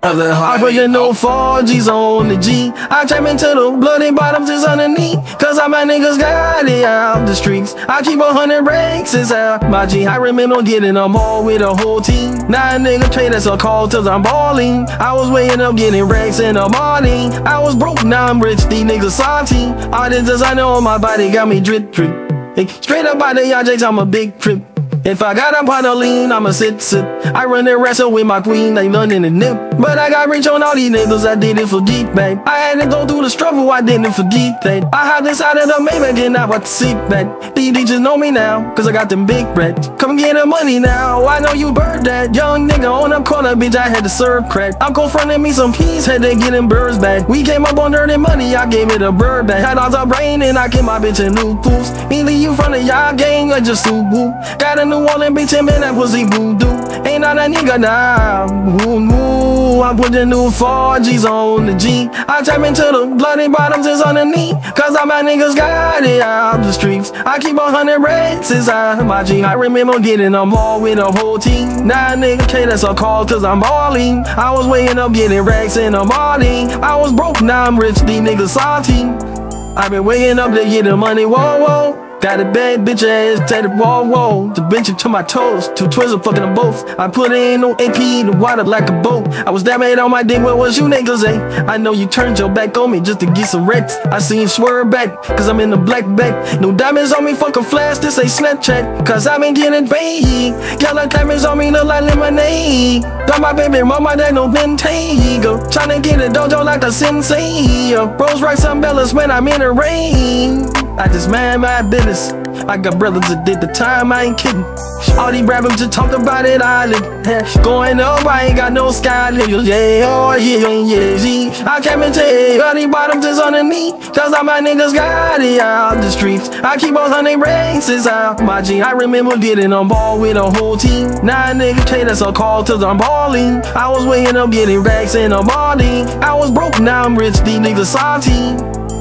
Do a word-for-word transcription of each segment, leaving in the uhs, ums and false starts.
I put your no four G's on the G. I trap into the bloody bottoms is underneath. Cause all my niggas got it out the streets. I keep a hundred racks inside my G. I remember getting them all with a whole team. Now a nigga trade us a call till I'm balling. I was weighing up getting racks in the morning. I was broke, now I'm rich, these niggas salty. All the designer on my body got me drip drip. Hey, straight up out the Y J's, I'm a big trip. If I got a pot of lean, I'ma sit, sit. I run and wrestle with my queen, they London and nip. But I got rich on all these niggas, I did it for deep, babe. I had to go through the struggle, I did it for deep, babe. I hopped inside of the Maybach and now I sit back. These bitches know me now, cause I got them big bread. Come get the money now, I know you bird that. Young nigga on the corner, bitch, I had to serve crack. I'm confronting me some peas, had to get them birds back. We came up on dirty money, I gave it a bird back. Had all the brain and I gave my bitch a new boost. Me leave you from the y'all gang, I just too woo. Got a New Orleans bitch and man, that pussy voodoo. Ain't not a nigga now. Woo, woo. I put the new four G's on the G. I tap into the bloody bottoms is underneath. Cause all my niggas got it out the streets. I keep a hundred racks inside my G. I remember getting them all with a whole team. Now a nigga can't that's a call cause I'm balling. I was weighing up getting racks in the morning. I was broke, now I'm rich, these niggas salty. I been weighing up to get the money, whoa, whoa. Got a bad bitch ass tatted, whoa, whoa. The bench to my toes, two twizzle fucking them both. I put in no A P in the water like a boat. I was that made on my dick, what was you niggas, eh? I know you turned your back on me just to get some wrecks. I seen you swerve back, cause I'm in the black back. No diamonds on me, fuck a flash, this ain't Snapchat. Cause I been getting paid. Yellow diamonds on me look like lemonade. Got my baby mama that no Bentayga. Tryna get a dojo like the sensei. Rose Royce umbrellas when I'm in the rain. I just mind my business. I got brothers that did the time, I ain't kidding. All these rappers just talk about it, I live. Going up, I ain't got no sky niggas. Yeah, oh yeah, yeah, yeah. I can't even tell you, all these bottoms is underneath. Cause all my niggas got it out the streets. I keep on hundred races out my G. I remember getting on ball with a whole team. Now a nigga trade us a call till I'm balling. I was weighing up getting racks in the morning. I was broke, now I'm rich, these niggas salty.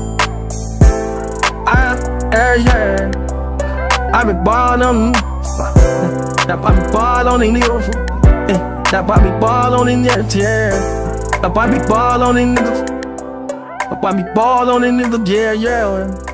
I, yeah, yeah. I be ball on that I be ball on in the niggas. That I be ball on in the yeah. That I be ball on in niggas. That I be ball on in niggas, yeah, yeah.